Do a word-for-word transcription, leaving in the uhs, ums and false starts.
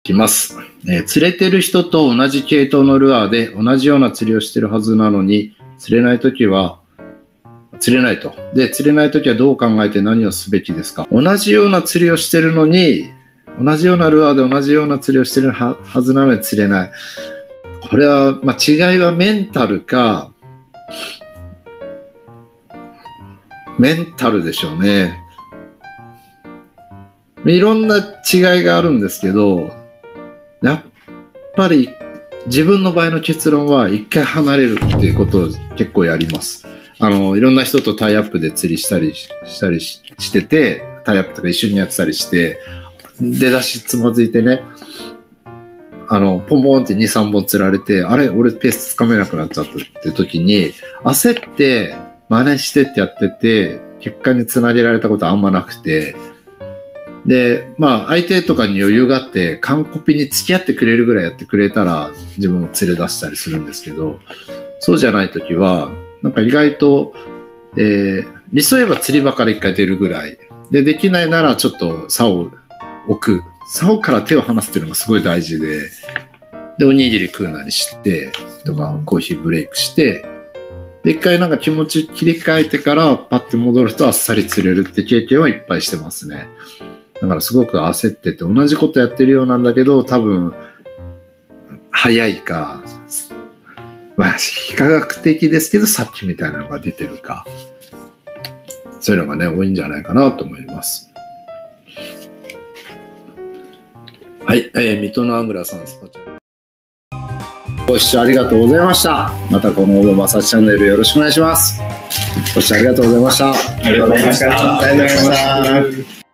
きます。えー、釣れてる人と同じ系統のルアーで同じような釣りをしてるはずなのに、釣れないときは、釣れないと。で、釣れないときはどう考えて何をすべきですか？同じような釣りをしてるのに、同じようなルアーで同じような釣りをしてるはずなのに釣れない。これは、まあ、違いはメンタルか、メンタルでしょうね。いろんな違いがあるんですけど、やっぱり自分の場合の結論は一回離れるっていうことを結構やります。あの、いろんな人とタイアップで釣りしたりしたりしてて、タイアップとか一緒にやってたりして、出だしつまずいてね、あの、ポンポンってに、さんぼん釣られて、あれ俺ペースつかめなくなっちゃったって時に、焦って真似してってやってて、結果につなげられたことはあんまなくて、で、まあ、相手とかに余裕があって、完コピに付き合ってくれるぐらいやってくれたら、自分も連れ出したりするんですけど、そうじゃないときは、なんか意外と、えー、理想言えば釣り場から一回出るぐらい。で、できないならちょっと竿を置く。竿から手を離すっていうのがすごい大事で、で、おにぎり食うなりして、とか、コーヒーブレイクして、で、一回なんか気持ち切り替えてからパッて戻るとあっさり釣れるって経験はいっぱいしてますね。だからすごく焦ってて同じことやってるようなんだけど多分早いか、まあ非科学的ですけどさっきみたいなのが出てるか、そういうのがね多いんじゃないかなと思います。はい、えー、水戸のアングラさんスパチャご視聴ありがとうございました。またこのオーバーマッサージチャンネルよろしくお願いします。ご視聴ありがとうございました。 ありがとうございました。 ありがとうございました。